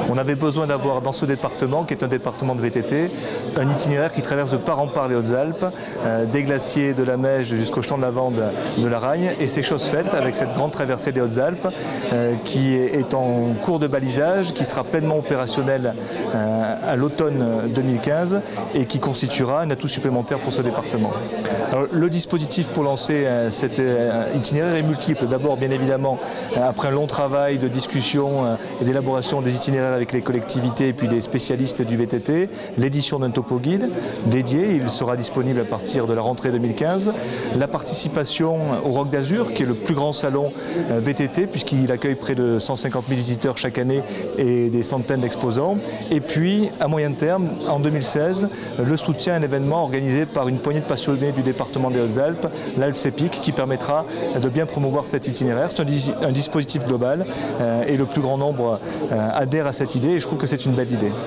On avait besoin d'avoir dans ce département, qui est un département de VTT, un itinéraire qui traverse de part en part les Hautes-Alpes, des glaciers de la Meije jusqu'au champ de lavande de la Ragne, et c'est chose faite avec cette grande traversée des Hautes-Alpes qui est en cours de balisage, qui sera pleinement opérationnelle à l'automne 2015 et qui constituera un atout supplémentaire pour ce département. Alors, le dispositif pour lancer cet itinéraire est multiple. D'abord, bien évidemment, après un long travail de discussion et d'élaboration des itinéraires avec les collectivités et puis les spécialistes du VTT, l'édition d'un topo guide dédié, il sera disponible à partir de la rentrée 2015, la participation au Roc d'Azur, qui est le plus grand salon VTT, puisqu'il accueille près de 150 000 visiteurs chaque année et des centaines d'exposants, et puis à moyen terme, en 2016, le soutien à un événement organisé par une poignée de passionnés du département des Hautes-Alpes, l'Alpes-Epic, qui permettra de bien promouvoir cet itinéraire. C'est un dispositif global et le plus grand nombre adhère à cette idée et je trouve que c'est une belle idée.